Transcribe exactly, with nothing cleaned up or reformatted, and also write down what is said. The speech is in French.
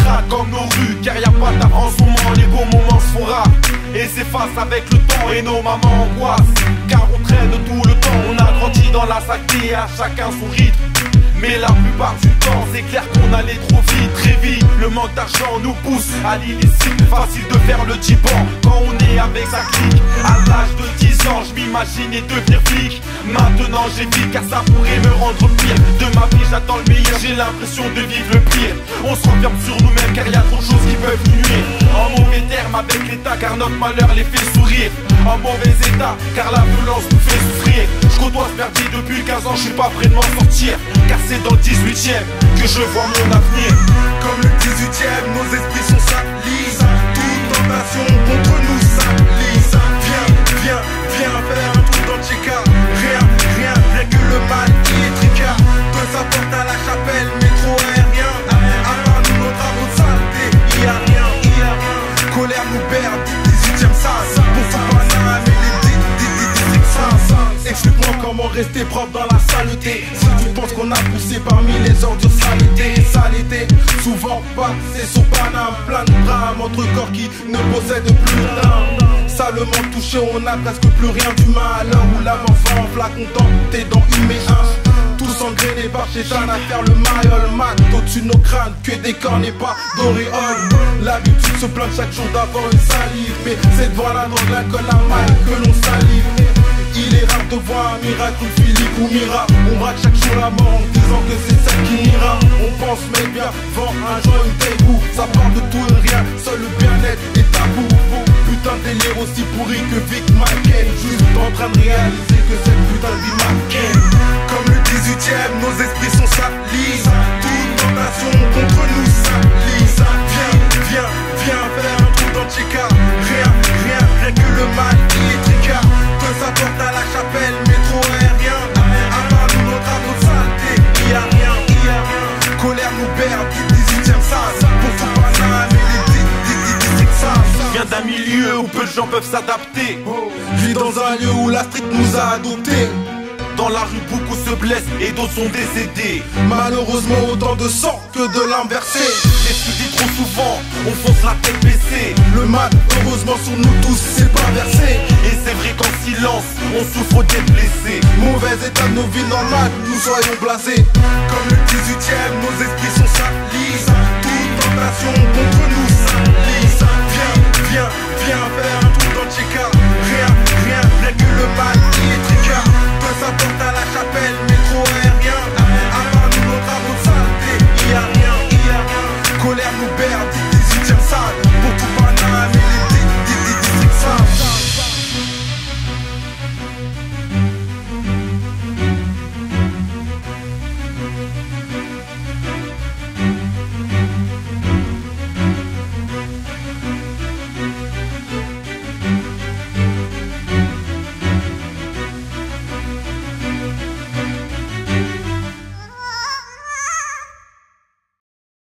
crade comme nos rues, car y a pas taf en ce moment, les beaux moments se font rares et s'effacent avec le temps et nos mamans angoissent, car on traîne tout le temps, on a grandi dans la saleté, à chacun son rythme. Mais la plupart du temps, c'est clair qu'on allait trop vite, très vite. Le manque d'argent nous pousse à l'illicite. Facile de faire le tiban quand on est avec sa clique. À l'âge de dix ans, je m'imaginais devenir flic. Maintenant j'évite car ça pourrait me rendre pire. De ma vie j'attends le meilleur, j'ai l'impression de vivre le pire. On se renferme sur nous-mêmes car y a trop de choses qui peuvent nuire. En mauvais terme avec l'état car notre malheur les fait sourire. En mauvais état car la violence nous fait souffrir. Je côtoie ce merdier depuis quinze ans, je suis pas prêt de m'en sortir. Car c'est dans le dix-huitième que je vois mon avenir. Comme le dix-huitième, nos esprits sont salis. Toute tentation contre nous s'alise. Viens, viens, viens faire un tour dans le Tchéka. Rien, rien, rien que le mal qui est tricard. De sa porte à la chapelle, métro aérien. À part nous, nos travaux de saleté, y a rien, y a rien. Colère nous perd, dix-huitième sas. Pour son banane et les dix, dix, dix, dix, sas. Explique-moi comment rester propre dans la saleté. Si tu penses qu'on a poussé parmi les ordures saleté, saleté, souvent passé sur Paname, plein de drames entre corps qui ne possèdent plus d'âme. Salement touché, on n'a presque plus rien d'humain. À l'heure où l'âme enfant en flacon t'es dans une et un. Tous engrainés par Chétan à faire le mariole. Mat au-dessus de nos crânes, que des cornes et pas d'auréole. L'habitude se plaint chaque jour d'avoir une salive, mais c'est devant la drogue, l'alcool, la maille que l'on salive. Il est rare de voir un miracle, Philippe ou Mira. On braque chaque jour la mort en disant que c'est celle qui ira. On pense mais bien, vend un joint, une dégoût. Ça parle de tout et rien, seul le bien-être est tabou. Putain de délire aussi pourri que Vic Macken. Juste en train de réaliser que cette putain de vie Macken. Comme le dix-huitième, nos esprits sont salis. Toute tentation contre nous s'alise. Viens, viens, viens faire un trou dans le Tchéka. Rien, rien, rien que le mal qui est tricard. De sa porte à la chapelle, métro aérien. À part nous, nos travaux de saleté, y a rien, y a rien. Colère nous perd, dix-huitième sas. Pour son banane et les dix, dix, dix, dix, dix, sas. Je viens d'un milieu où peu de gens peuvent s'adapter. Je vis dans un lieu où la street nous a adoptés. Dans la rue beaucoup se blessent et d'autres sont décédés. Malheureusement autant de sang que de l'âme versée. Et tu dis trop souvent, on fonce la tête baissée. Le mal, heureusement sur nous tous, c'est pas versé. Et c'est vrai qu'en silence, on souffre d'être blessé. Mauvais état de nos vies normales, nous soyons blasés. Comme le dix-huitième, nos esprits sont salis. Toute tentation contre nous s'alise. Viens, viens, viens faire un tour dans le Tchéka. Rien, rien, rien que le mal qui est tricard. De sa porte à la chapelle, métro aérien. À part nous, nos travaux de saleté, y a rien, y a rien. Colère nous perd, dix-huitième